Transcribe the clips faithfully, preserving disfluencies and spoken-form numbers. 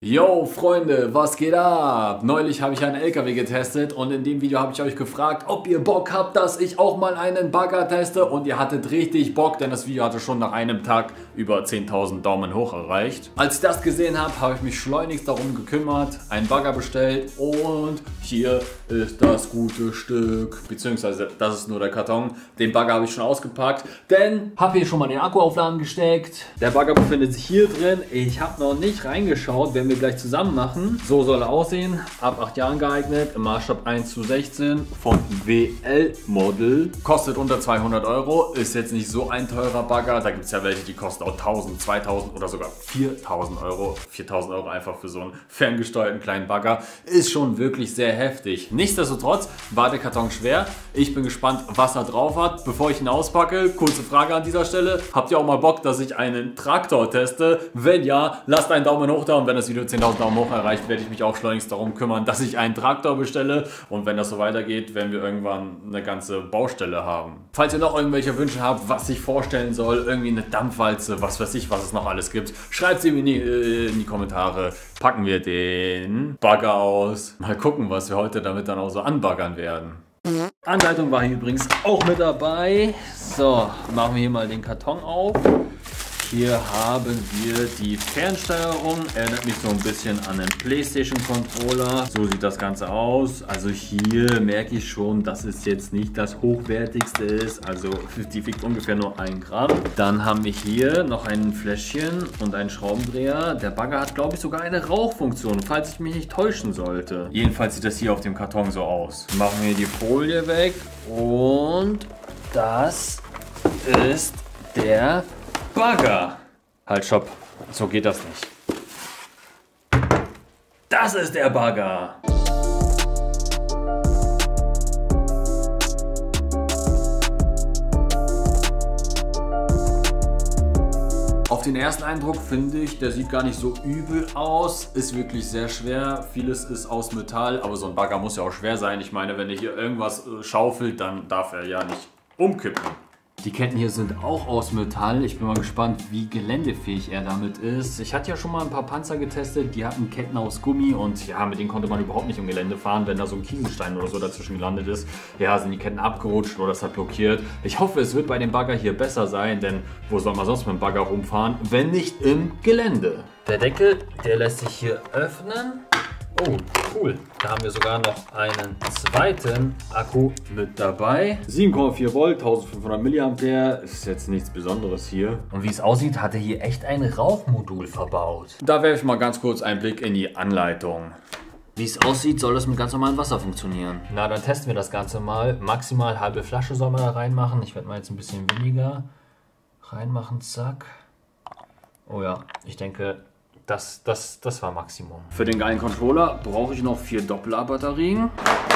Yo Freunde, was geht ab? Neulich habe ich einen L K W getestet und in dem Video habe ich euch gefragt, ob ihr Bock habt, dass ich auch mal einen Bagger teste, und ihr hattet richtig Bock, denn das Video hatte schon nach einem Tag über zehntausend Daumen hoch erreicht. Als ich das gesehen habe, habe ich mich schleunigst darum gekümmert, einen Bagger bestellt und hier ist das gute Stück, beziehungsweise das ist nur der Karton. Den Bagger habe ich schon ausgepackt, denn habe hier schon mal den Akku aufladen gesteckt. Der Bagger befindet sich hier drin. Ich habe noch nicht reingeschaut, wenn wir gleich zusammen machen. So soll er aussehen. Ab acht Jahren geeignet. Im Maßstab eins zu sechzehn von W L Model. Kostet unter zweihundert Euro. Ist jetzt nicht so ein teurer Bagger. Da gibt es ja welche, die kosten auch tausend, zweitausend oder sogar viertausend Euro. viertausend Euro einfach für so einen ferngesteuerten kleinen Bagger. Ist schon wirklich sehr heftig. Nichtsdestotrotz war der Karton schwer. Ich bin gespannt, was er drauf hat. Bevor ich ihn auspacke, kurze Frage an dieser Stelle. Habt ihr auch mal Bock, dass ich einen Traktor teste? Wenn ja, lasst einen Daumen hoch da, und wenn das Video zehntausend Daumen hoch erreicht, werde ich mich auch schleunigst darum kümmern, dass ich einen Traktor bestelle, und wenn das so weitergeht, werden wir irgendwann eine ganze Baustelle haben. Falls ihr noch irgendwelche Wünsche habt, was ich vorstellen soll, irgendwie eine Dampfwalze, was weiß ich, was es noch alles gibt, schreibt sie mir in die, äh, in die Kommentare. Packen wir den Bagger aus. Mal gucken, was wir heute damit dann auch so anbaggern werden. Anleitung war hier übrigens auch mit dabei. So, machen wir hier mal den Karton auf. Hier haben wir die Fernsteuerung, erinnert mich so ein bisschen an einen PlayStation Controller. So sieht das Ganze aus. Also hier merke ich schon, dass es jetzt nicht das hochwertigste ist. Also die wiegt ungefähr nur ein Gramm. Dann haben wir hier noch ein Fläschchen und einen Schraubendreher. Der Bagger hat, glaube ich, sogar eine Rauchfunktion, falls ich mich nicht täuschen sollte. Jedenfalls sieht das hier auf dem Karton so aus. Machen wir die Folie weg und das ist der Bagger. Halt, stopp. So geht das nicht. Das ist der Bagger. Auf den ersten Eindruck finde ich, der sieht gar nicht so übel aus. Ist wirklich sehr schwer. Vieles ist aus Metall, aber so ein Bagger muss ja auch schwer sein. Ich meine, wenn er hier irgendwas schaufelt, dann darf er ja nicht umkippen. Die Ketten hier sind auch aus Metall. Ich bin mal gespannt, wie geländefähig er damit ist. Ich hatte ja schon mal ein paar Panzer getestet, die hatten Ketten aus Gummi, und ja, mit denen konnte man überhaupt nicht im Gelände fahren, wenn da so ein Kieselstein oder so dazwischen gelandet ist. Ja, sind die Ketten abgerutscht oder es hat blockiert. Ich hoffe, es wird bei dem Bagger hier besser sein, denn wo soll man sonst mit dem Bagger rumfahren, wenn nicht im Gelände? Der Deckel, der lässt sich hier öffnen. Oh, cool. Da haben wir sogar noch einen zweiten Akku mit dabei. sieben Komma vier Volt, eintausendfünfhundert Milliampere. Ist jetzt nichts Besonderes hier. Und wie es aussieht, hat er hier echt ein Rauchmodul verbaut. Da werfe ich mal ganz kurz einen Blick in die Anleitung. Wie es aussieht, soll das mit ganz normalem Wasser funktionieren. Na, dann testen wir das Ganze mal. Maximal halbe Flasche soll man da reinmachen. Ich werde mal jetzt ein bisschen weniger reinmachen. Zack. Oh ja, ich denke... Das, das, das war Maximum. Für den geilen Controller brauche ich noch vier Doppler-Batterien.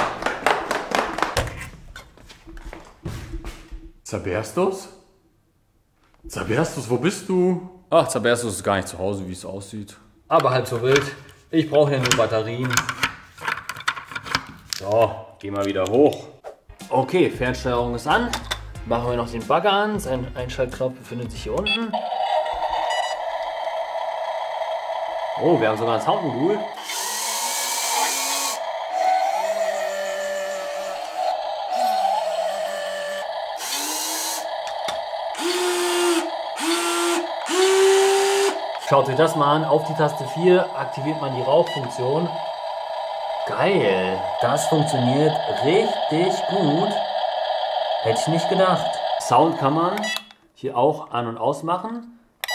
Zaberstus? Zaberstus, wo bist du? Ach, Zaberstus ist gar nicht zu Hause, wie es aussieht. Aber halb so wild. Ich brauche hier nur Batterien. So, geh mal wieder hoch. Okay, Fernsteuerung ist an. Machen wir noch den Bagger an. Sein Einschaltknopf befindet sich hier unten. Oh, wir haben sogar ein Soundmodul. Schaut euch das mal an. Auf die Taste vier aktiviert man die Rauchfunktion. Geil. Das funktioniert richtig gut. Hätte ich nicht gedacht. Sound kann man hier auch an- und ausmachen.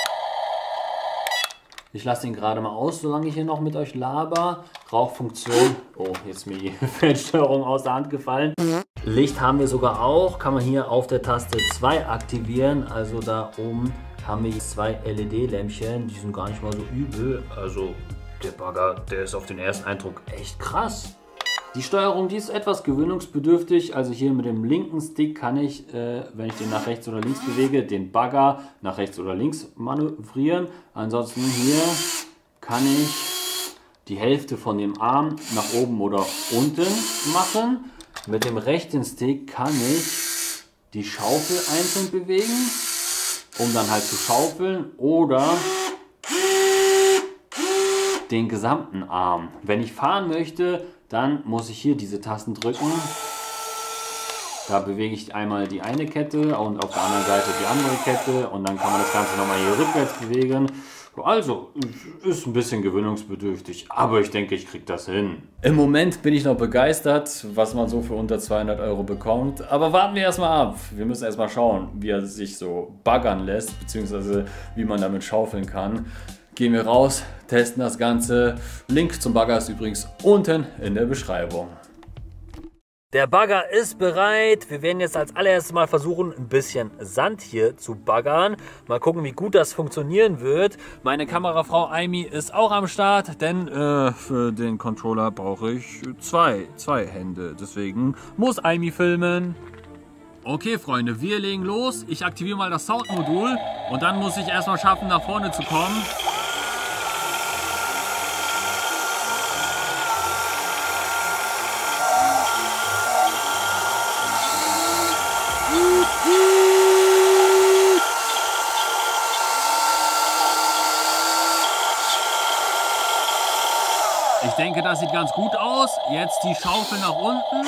Ich lasse ihn gerade mal aus, solange ich hier noch mit euch laber. Rauchfunktion. Oh, jetzt ist mir die Fernsteuerung aus der Hand gefallen. Licht haben wir sogar auch. Kann man hier auf der Taste zwei aktivieren. Also da oben haben wir zwei L E D-Lämpchen. Die sind gar nicht mal so übel. Also der Bagger, der ist auf den ersten Eindruck echt krass. Die Steuerung, die ist etwas gewöhnungsbedürftig. Also hier mit dem linken Stick kann ich, äh, wenn ich den nach rechts oder links bewege, den Bagger nach rechts oder links manövrieren. Ansonsten hier kann ich die Hälfte von dem Arm nach oben oder unten machen. Mit dem rechten Stick kann ich die Schaufel einzeln bewegen, um dann halt zu schaufeln, oder den gesamten Arm. Wenn ich fahren möchte, dann muss ich hier diese Tasten drücken. Da bewege ich einmal die eine Kette und auf der anderen Seite die andere Kette und dann kann man das Ganze nochmal hier rückwärts bewegen. Also, ist ein bisschen gewöhnungsbedürftig, aber ich denke, ich kriege das hin. Im Moment bin ich noch begeistert, was man so für unter zweihundert Euro bekommt. Aber warten wir erstmal ab. Wir müssen erstmal schauen, wie er sich so baggern lässt, beziehungsweise wie man damit schaufeln kann. Gehen wir raus, testen das Ganze. Link zum Bagger ist übrigens unten in der Beschreibung. Der Bagger ist bereit. Wir werden jetzt als allererstes mal versuchen, ein bisschen Sand hier zu baggern. Mal gucken, wie gut das funktionieren wird. Meine Kamerafrau Aimi ist auch am Start, denn äh, für den Controller brauche ich zwei, zwei Hände. Deswegen muss Aimi filmen. Okay, Freunde, wir legen los. Ich aktiviere mal das Soundmodul und dann muss ich erstmal schaffen, nach vorne zu kommen. Ich denke, das sieht ganz gut aus. Jetzt die Schaufel nach unten.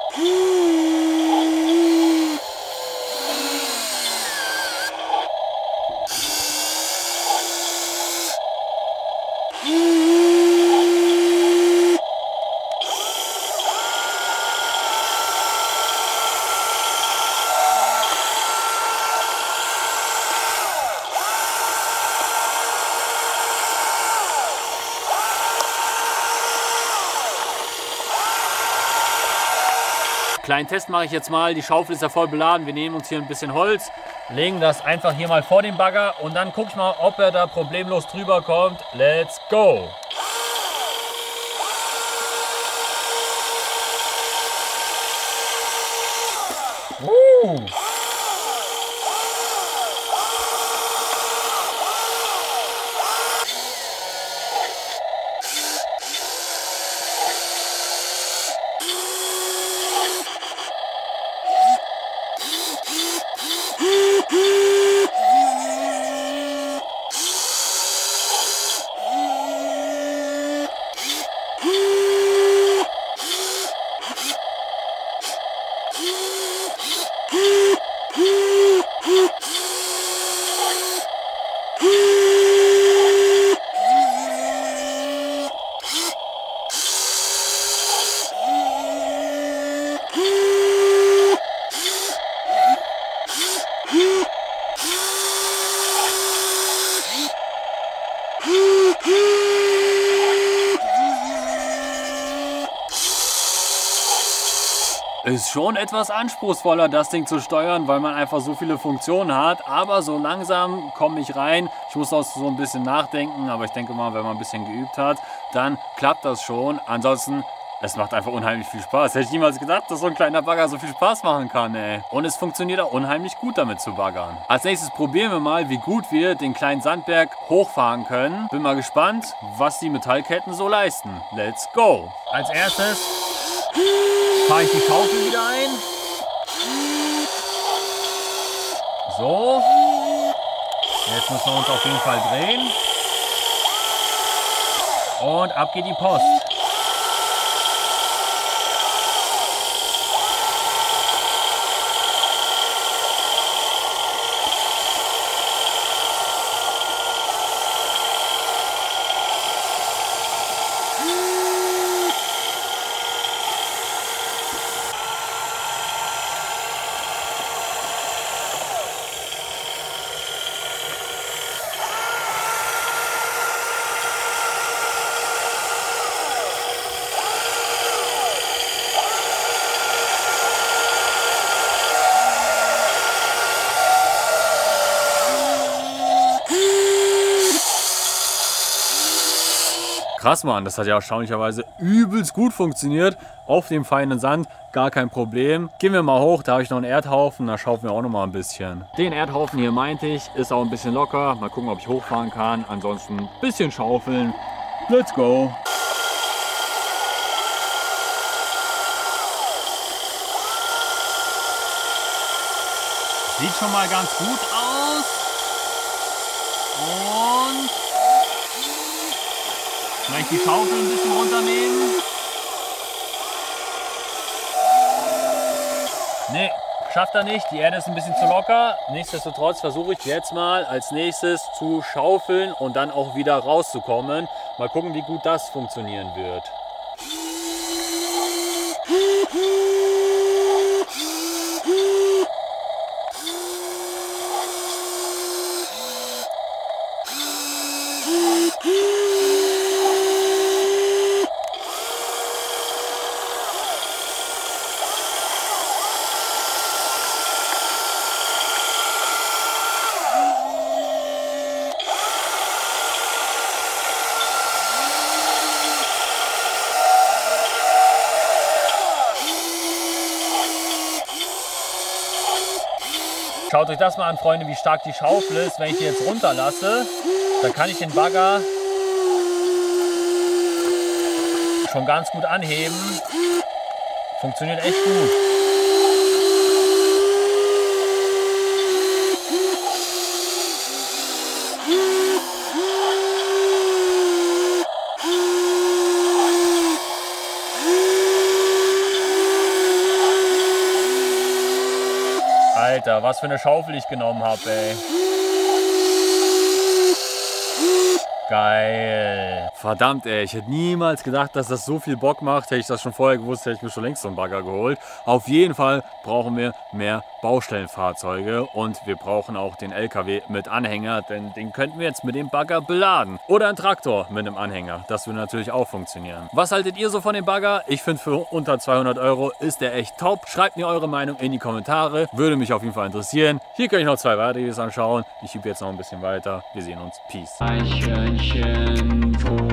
Kleinen Test mache ich jetzt mal. Die Schaufel ist ja voll beladen. Wir nehmen uns hier ein bisschen Holz, legen das einfach hier mal vor den Bagger und dann gucke ich mal, ob er da problemlos drüber kommt. Let's go! Uh. Ist schon etwas anspruchsvoller, das Ding zu steuern, weil man einfach so viele Funktionen hat. Aber so langsam komme ich rein. Ich muss auch so ein bisschen nachdenken, aber ich denke mal, wenn man ein bisschen geübt hat, dann klappt das schon. Ansonsten, es macht einfach unheimlich viel Spaß. Hätte ich niemals gedacht, dass so ein kleiner Bagger so viel Spaß machen kann, ey. Und es funktioniert auch unheimlich gut, damit zu baggern. Als nächstes probieren wir mal, wie gut wir den kleinen Sandberg hochfahren können. Bin mal gespannt, was die Metallketten so leisten. Let's go! Als erstes fahre ich die Schaufel wieder ein. So. Jetzt müssen wir uns auf jeden Fall drehen. Und ab geht die Post. Krass, Mann, das hat ja erstaunlicherweise übelst gut funktioniert. Auf dem feinen Sand, gar kein Problem. Gehen wir mal hoch, da habe ich noch einen Erdhaufen, da schaufeln wir auch noch mal ein bisschen. Den Erdhaufen hier meinte ich, ist auch ein bisschen locker. Mal gucken, ob ich hochfahren kann. Ansonsten ein bisschen schaufeln. Let's go! Sieht schon mal ganz gut aus. Und Vielleicht die Schaufel ein bisschen runternehmen. Nee, schafft er nicht. Die Erde ist ein bisschen zu locker. Nichtsdestotrotz versuche ich jetzt mal als nächstes zu schaufeln und dann auch wieder rauszukommen. Mal gucken, wie gut das funktionieren wird. Schaut euch das mal an, Freunde, wie stark die Schaufel ist. Wenn ich die jetzt runterlasse, dann kann ich den Bagger schon ganz gut anheben. Funktioniert echt gut. Alter, was für eine Schaufel ich genommen habe, ey. Geil. Verdammt, ey. Ich hätte niemals gedacht, dass das so viel Bock macht. Hätte ich das schon vorher gewusst, hätte ich mir schon längst so einen Bagger geholt. Auf jeden Fall brauchen wir mehr Baustellenfahrzeuge und wir brauchen auch den L K W mit Anhänger, denn den könnten wir jetzt mit dem Bagger beladen. Oder ein Traktor mit einem Anhänger. Das würde natürlich auch funktionieren. Was haltet ihr so von dem Bagger? Ich finde, für unter zweihundert Euro ist der echt top. Schreibt mir eure Meinung in die Kommentare. Würde mich auf jeden Fall interessieren. Hier könnt ihr noch zwei weitere Videos anschauen. Ich übe jetzt noch ein bisschen weiter. Wir sehen uns. Peace. Eichhörnchen,